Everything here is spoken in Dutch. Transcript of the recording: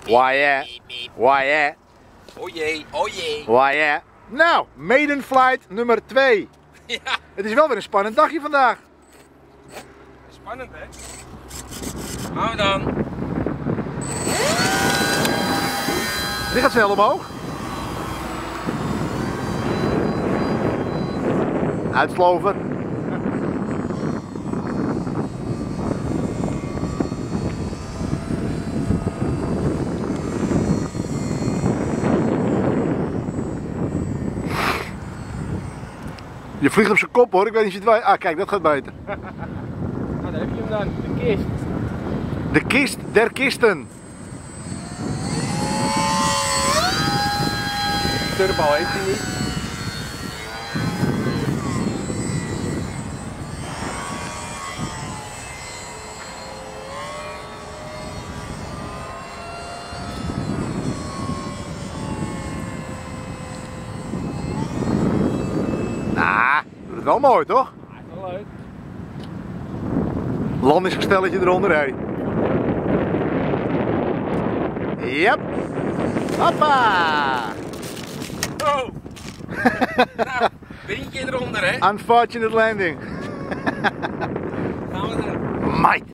Why yeah? Why yeah? Oh jee, oh jee. Why yeah? Nou, maiden flight nummer 2. Ja, Het is wel weer een spannend dagje vandaag. spannend hè? Gaan we dan. Die gaat snel omhoog. Uitsloven. Je vliegt op zijn kop hoor, ik weet niet of je het weet. Ah kijk, dat gaat beter. Nou, daar heb je hem dan, de kist. De kist der kisten. Turbo heeft hij niet. Nou, doet het wel mooi toch? Ja, is wel leuk. Landingsgestelletje eronder, hé. Yep. Hoppa. Oh! Nou, windje eronder hè? Unfortunate landing. Gaan we dan. Mate.